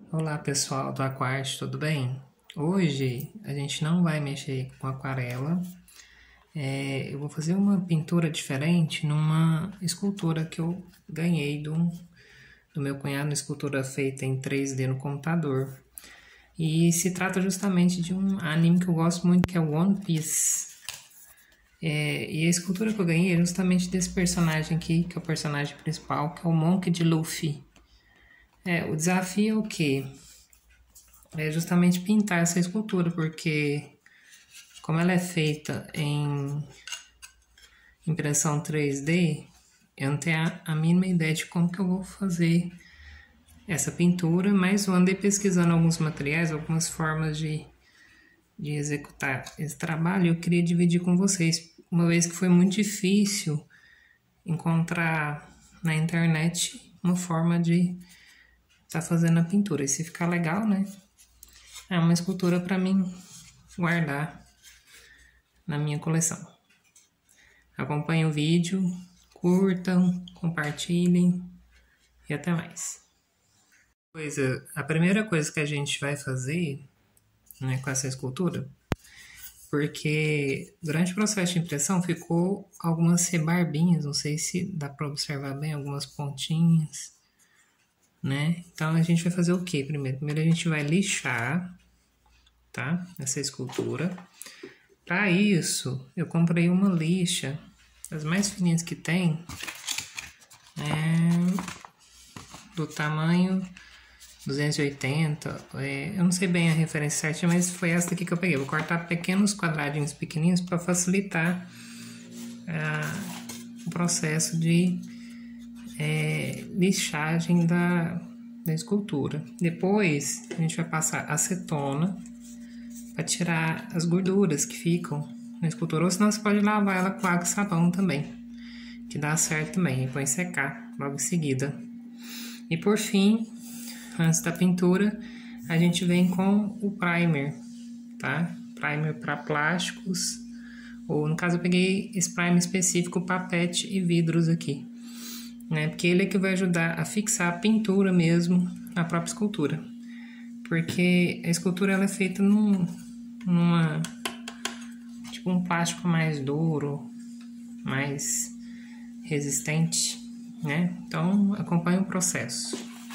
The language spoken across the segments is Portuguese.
Olá pessoal do Aquarte, tudo bem? Hoje a gente não vai mexer com aquarela, eu vou fazer uma pintura diferente numa escultura que eu ganhei do meu cunhado, uma escultura feita em 3D no computador. E se trata justamente de um anime que eu gosto muito, que é o One Piece. E a escultura que eu ganhei é justamente desse personagem aqui, que é o personagem principal, que é o Monk de Luffy. O desafio é o quê? É justamente pintar essa escultura, porque como ela é feita em impressão 3D, eu não tenho a mínima ideia de como que eu vou fazer essa pintura, mas eu andei pesquisando alguns materiais, algumas formas de executar esse trabalho, e eu queria dividir com vocês, uma vez que foi muito difícil encontrar na internet uma forma de estar fazendo a pintura. E se ficar legal, né? É uma escultura para mim guardar na minha coleção. Acompanhem o vídeo, curtam, compartilhem e até mais. A primeira coisa que a gente vai fazer, né, com essa escultura, porque durante o processo de impressão ficou algumas rebarbinhas, não sei se dá para observar bem, algumas pontinhas, né? Então a gente vai fazer o que primeiro? Primeiro a gente vai lixar, tá? Essa escultura. Para isso, eu comprei uma lixa, as mais fininhas que tem, do tamanho 280, eu não sei bem a referência certa, mas foi essa aqui que eu peguei. Vou cortar pequenos quadradinhos pequenininhos para facilitar o processo de lixagem da escultura. Depois, a gente vai passar acetona para tirar as gorduras que ficam na escultura, ou senão você pode lavar ela com água e sabão também, que dá certo também, e põe secar logo em seguida. E por fim, antes da pintura, a gente vem com o primer, tá? Primer para plásticos, ou no caso eu peguei esse primer específico para PET e vidros aqui, né? Porque ele é que vai ajudar a fixar a pintura mesmo na própria escultura. Porque a escultura ela é feita tipo um plástico mais duro, mais resistente, né? Então acompanhe o processo.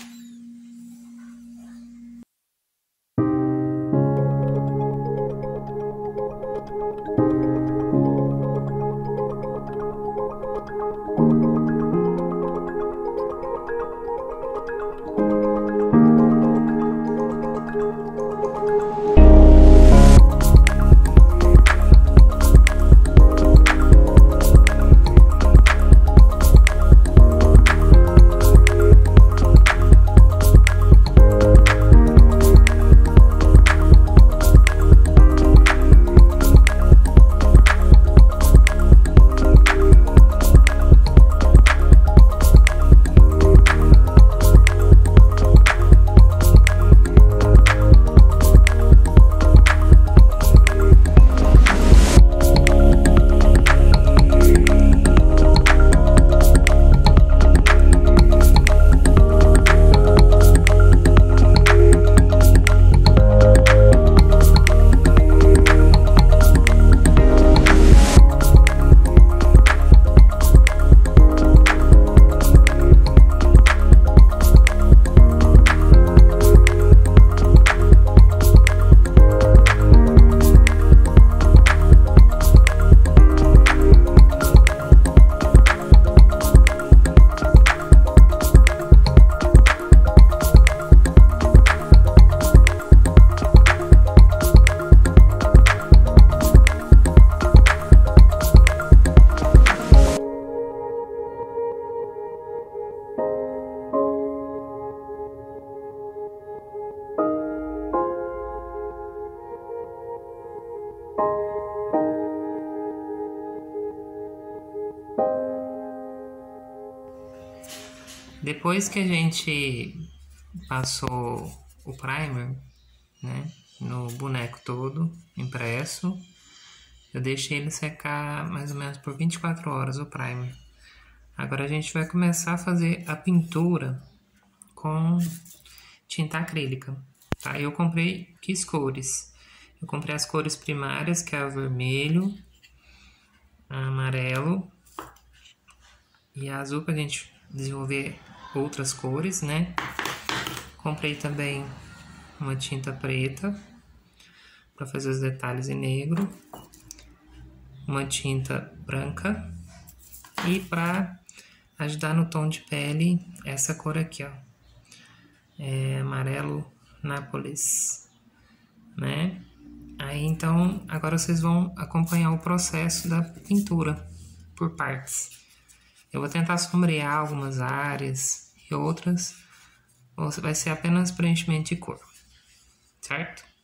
Depois que a gente passou o primer, né, no boneco todo impresso, eu deixei ele secar mais ou menos por 24 horas o primer. Agora a gente vai começar a fazer a pintura com tinta acrílica, tá? Eu comprei que cores? Eu comprei as cores primárias, que é o vermelho, amarelo e azul, pra gente desenvolver outras cores, né? Comprei também uma tinta preta para fazer os detalhes em negro, uma tinta branca e para ajudar no tom de pele, essa cor aqui, ó, é amarelo Nápoles, né? Aí então, agora vocês vão acompanhar o processo da pintura por partes. Eu vou tentar sombrear algumas áreas e outras vai ser apenas preenchimento de cor, certo?